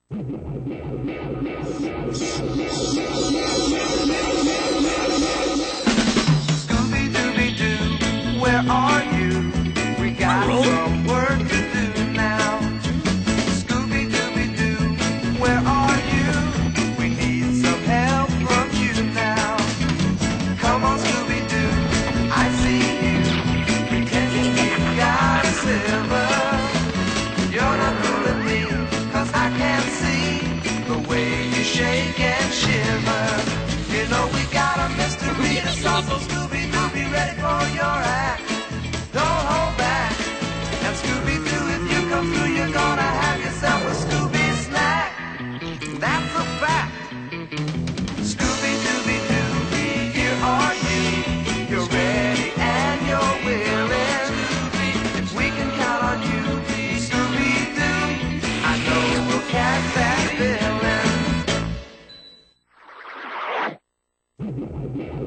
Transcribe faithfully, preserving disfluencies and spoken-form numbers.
Scooby-Dooby-Doo, where are you? We got some work to do now. Scooby-Dooby-Doo, where are you? We need some help from you now. Come on, Scooby-Doo, I see you, pretending you've got a silver. You're not fooling me, 'cause I can't see the way you shake and shiver. You know we got a mystery to solve, so Scooby-Doo, be ready for your act. Don't hold back. And Scooby-Doo, if you come through, you're gonna have yourself a Scooby snack. That's a fact. Scooby-Dooby-Doo, here are you. You're ready and you're willing. We can count on you, Scooby-Doo. I know we'll catch that villain.